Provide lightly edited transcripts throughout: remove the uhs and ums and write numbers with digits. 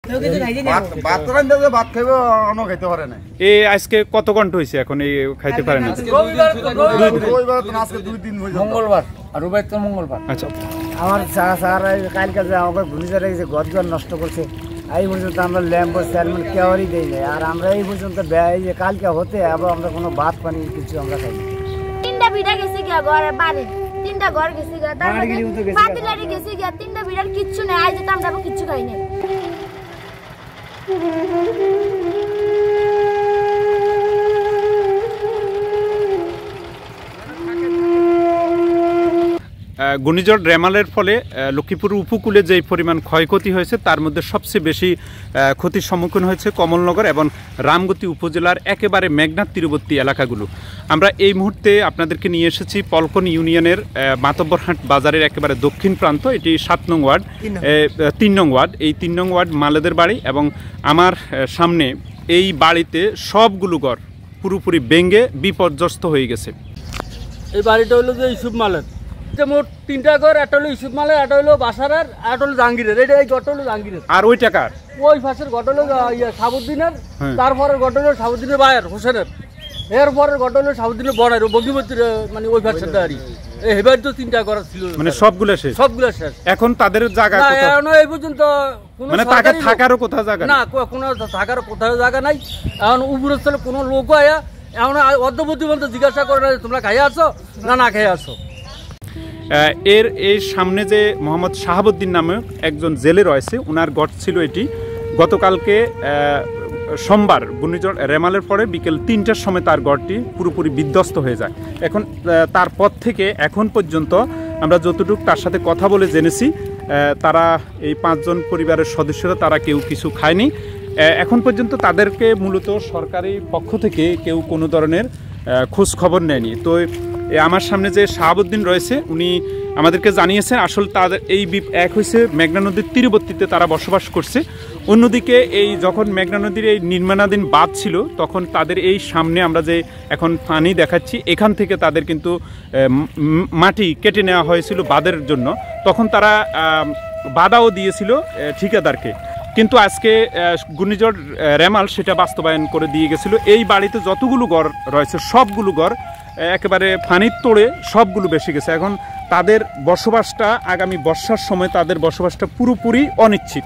আজকে কত ঘন্টা হয়েছে এখন এই খাইতে পারে না? মঙ্গলবার আর রবিবার তো মঙ্গলবার। আচ্ছা, আমার কালকে যে আমাকে ঘূর্ণিঝড় গেছে, ঘর নষ্ট করছে। এই পর্যন্ত আমরা ল্যাম্প চেয়ারম্যান কেউরই দেই নাই। আর আমরা এই পর্যন্ত এই যে কালকে হতে আবার আমরা কোনো ভাত পানি কিছু আমরা খাই। তিনটা বিড়া গেছে গিয়া ঘরে বাড়ি, তিনটা ঘর গেছে গিয়া, তারপরে পাতিলারি গেছে গিয়া, তিনটা বিড়ার কিচ্ছু নাই। আজ তো আমরা কিচ্ছু খাই নাই। ঘূর্ণিঝড় রেমালের ফলে লক্ষ্মীপুর উপকূলে যে পরিমাণ ক্ষয়ক্ষতি হয়েছে তার মধ্যে সবচেয়ে বেশি ক্ষতির সম্মুখীন হয়েছে কমলনগর এবং রামগতি উপজেলার একেবারে মেঘনার তীরবর্তী এলাকাগুলো। আমরা এই মুহূর্তে আপনাদেরকে নিয়ে এসেছি পলকন ইউনিয়নের মাতব্বরহাট বাজারের একেবারে দক্ষিণ প্রান্ত। এটি 7 নং ওয়ার্ড, 3 নং ওয়ার্ড। এই 3 নং ওয়ার্ড মালেদের বাড়ি এবং আমার সামনে এই বাড়িতে সবগুলো ঘর পুরোপুরি ভেঙে বিপর্যস্ত হয়ে গেছে। এই বাড়িটা হলো যে ইউসুফ মালের, মোট 3টা ঘর। একটা হলো ইউসুফ মালের, একটা হলো বাসারার, আর একটা হলো জাহাঙ্গীরের। এই ঘরটা হলো জাহাঙ্গীরের। আর ওই টাকার ওই পাশের ঘরটা হলো সাবুদ্দিনের, তারপরের ঘরটা হলো সাবুদ্দিনের ভাইয়ের হোসেনের, এরপরের ঘরটা হলো সাবুদ্দিনের বড়ের বগিবতীর, মানে ওই পাশের দাঁড়ি। এবার তো 3টা ঘর ছিল, মানে সবগুলো শেষ। এখন তাদের জায়গা এই পর্যন্ত মানে থাকারও কোথাও জায়গা না, কোনো থাকারও কোথাও জায়গা নাই। এখন উপরের স্থলে কোনো লোক আয়া এখন অর্ধবর্তী বলতে জিজ্ঞাসা করে না তোমরা খাইয়ে আসো না খেয়ে আসো। এর সামনে যে মোহাম্মদ শাহাবুদ্দিন নামে একজন জেলে রয়েছে, ওনার গড় ছিল এটি। গতকালকে সোমবার ঘূর্ণিঝড় রেমালের পরে বিকেল 3টার সময় তার গড়টি পুরোপুরি বিধ্বস্ত হয়ে যায়। এখন তারপর থেকে এখন পর্যন্ত আমরা যতটুকু তার সাথে কথা বলে জেনেছি, তারা এই 5 জন পরিবারের সদস্যরা তারা কেউ কিছু খায়নি। এখন পর্যন্ত তাদেরকে মূলত সরকারি পক্ষ থেকে কেউ কোনো ধরনের খোঁজ খবর নেয়নি। তো আমার সামনে যে শাহাবুদ্দিন রয়েছে উনি আমাদেরকে জানিয়েছেন আসলে তাদের এই এক হয়েছে মেঘনা নদীর তীরবর্তীতে তারা বসবাস করছে। অন্যদিকে এই যখন মেঘনা নদীর এই নির্মাণাধীন বাঁধ ছিল তখন তাদের এই সামনে আমরা যে এখন পানি দেখাচ্ছি এখান থেকে তাদের কিন্তু মাটি কেটে নেওয়া হয়েছিল বাঁধের জন্য। তখন তারা বাধাও দিয়েছিল ঠিকাদারকে, কিন্তু আজকে ঘূর্ণিঝড় রেমাল সেটা বাস্তবায়ন করে দিয়ে গেছিল। এই বাড়িতে যতগুলো ঘর রয়েছে সবগুলো ঘর একেবারে পানির তোড়ে সবগুলো বেশি গেছে। এখন তাদের বসবাসটা আগামী বর্ষার সময় তাদের বসবাসটা পুরোপুরি অনিশ্চিত।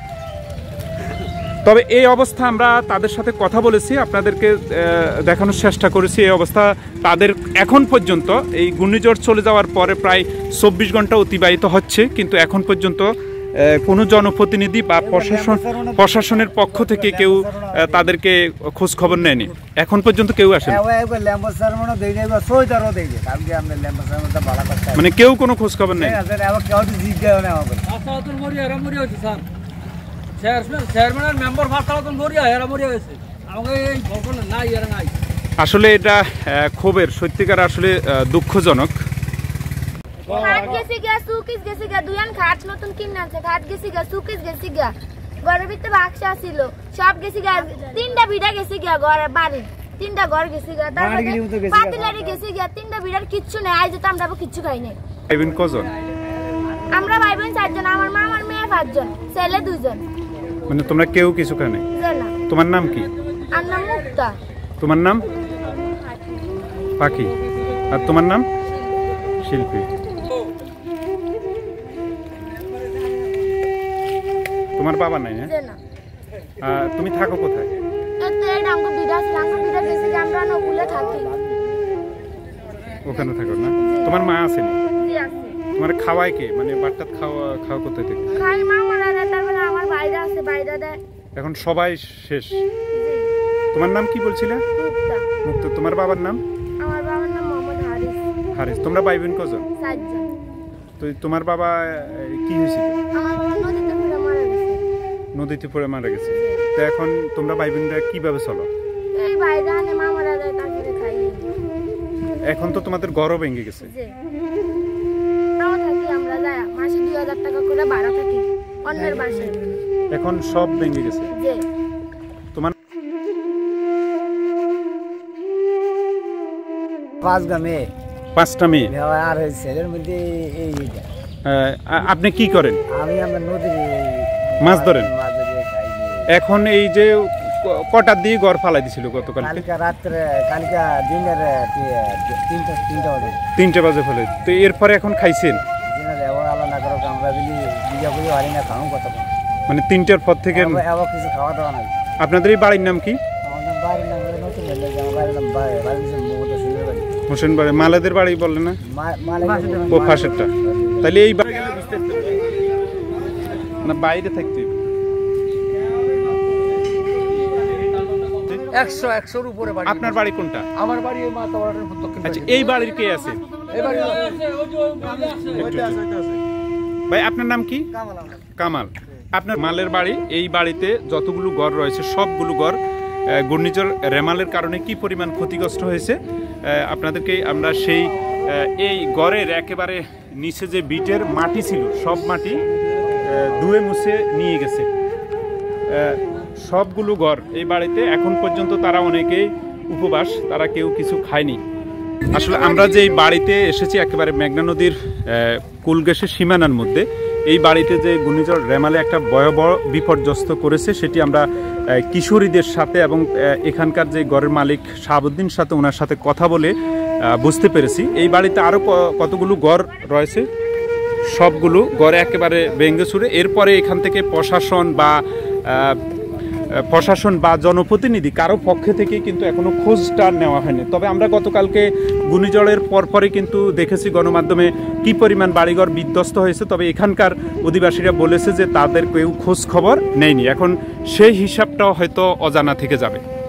তবে এই অবস্থা আমরা তাদের সাথে কথা বলেছি, আপনাদেরকে দেখানোর চেষ্টা করেছি। এই অবস্থা তাদের এখন পর্যন্ত এই ঘূর্ণিঝড় চলে যাওয়ার পরে প্রায় 24 ঘন্টা অতিবাহিত হচ্ছে, কিন্তু এখন পর্যন্ত কোনো জনপ্রতিনিধি বা প্রশাসনের পক্ষ থেকে কেউ তাদেরকে খোঁজ খবর নেয়নি। এখন পর্যন্ত কেউ আসেনি, মানে কেউ কোনো খোঁজ খবর নেই। আসলে এটা ক্ষোভের সত্যিকার আসলে দুঃখজনক। খাট গেছি গা, সুকিস গেছি গা, দুয়ান খাট নতুন কিনে আনছে। খাট গেছি গা, সুকিস গেছি গা, ঘরের ভিতরে বাক্সা ছিল সব গেছি গা। 3টা বিড়া গেছি গা ঘরের বাড়ি, 3টা ঘর গেছি গা, তারপরে পাতিলারি গেছি গা, 3টা বিড়ার কিচ্ছু নাই। আজ তো আমরা কিচ্ছু খাই নাই। ভাই বোন কজন? আমরা ভাই বোন 4 জন, আমার মা আমার মেয়ে 5 জন, ছেলে 2 জন। মানে তোমরা কেউ কিছু খায় নাই? না। তোমার নাম কি? আমার নাম মুক্তা। তোমার নাম? পাখি। আর তোমার নাম? শিল্পী। তোমার বাবা নাই? না। তুমি থাকো কোথায়? ওখানে থাকো না? তোমার মা আছে না? তোমার খাওয়ায় কে? মানে বাচ্চা খাওয়া কোথায় থেকে? এখন সবাই শেষ। তোমার নাম কি বলছিলে? মুক্তা। তোমার বাবার নাম? আমার বাবার নাম মোহাম্মদ হারিস। হারিস। তোমরা ভাই বোন কজন? 4 জন। তো তোমার বাবা কি হয়েছিল? আমার বাবা নদীতে পড়ে মারা গেছে। তো এখন তোমরা ভাই বোনরা কিভাবে চলো? এই ভাই জানে মা মারা যায় তারপরে খাই। এখন তো তোমাদের ঘরও ভেঙে গেছে। জি। তাও থাকি আমরা যায় মাসে 2000 টাকা করে ভাড়া থাকি অন্যের বাসায়। এখন সব ভেঙে গেছে। জি। তোমার 5টা মেয়ে। 5টা মেয়ে আর ছেলের মধ্যে এইটা। আপনি কি করেন? আমি নদীর মাছ ধরেন। এখন এই যে কটার দিয়ে ঘর ফালাই দিছিল গতকাল? কালকে রাত্রে, কালকে দিনের 3টা বাজে ফেলে। তো এরপরে এখন খাইছেন? আলো না করো, আমরা যদি বিজা বুঝি হারি না খাও কত, মানে 3টার পর থেকে কিছু খাওয়া দাওয়া নাই। আপনাদের এই বাড়ির নাম কি? আমাদের বাড়ির নাম নতুন বাড়ির নাম হোসেন বাড়ি। মালাদের বাড়ি বললে না? ও ফাঁসেরটা। তাহলে এই না বাইরে থাকতে 100-100-র উপরে বাড়ি। আপনার বাড়ি কোনটা? আমার বাড়ি এই মাতাবাড়ির দক্ষিণ। আচ্ছা, এই বাড়ির কে আছে? এই বাড়ি ভাই আপনার নাম কি? কামাল। আপনার মালের বাড়ি। এই বাড়িতে যতগুলো ঘর রয়েছে সবগুলো ঘর ঘূর্ণিঝড় রেমালের কারণে কি পরিমাণ ক্ষতিগ্রস্ত হয়েছে আপনাদেরকে আমরা সেই এই ঘরের একেবারে নিচে যে বিটের মাটি ছিল সব মাটি ধুয়ে মুছে নিয়ে গেছে। সবগুলো ঘর এই বাড়িতে এখন পর্যন্ত তারা অনেকেই উপবাস, তারা কেউ কিছু খায়নি। আসলে আমরা যে বাড়িতে এসেছি একেবারে মেঘনা নদীর কুলগেশের সীমানার মধ্যে, এই বাড়িতে যে ঘূর্ণিঝড় রেমালে একটা ভয়াবহ বিপর্যস্ত করেছে সেটি আমরা কিশোরীদের সাথে এবং এখানকার যে ঘরের মালিক শাহাবুদ্দিন সাথে ওনার সাথে কথা বলে বুঝতে পেরেছি। এই বাড়িতে আরও কতগুলো ঘর রয়েছে, সবগুলো ঘরে একেবারে ভেঙে চুরে। এরপরে এখান থেকে প্রশাসন বা জনপ্রতিনিধি কারো পক্ষে থেকে কিন্তু এখনো খোঁজটা নেওয়া হয়নি। তবে আমরা গতকালকে ঘূর্ণিঝড়ের পরপরই কিন্তু দেখেছি গণমাধ্যমে কি পরিমাণ বাড়িঘর বিধ্বস্ত হয়েছে। তবে এখানকার অধিবাসীরা বলেছে যে তাদের কেউ খোঁজ খবর নেয়নি। এখন সেই হিসাবটাও হয়তো অজানা থেকে যাবে।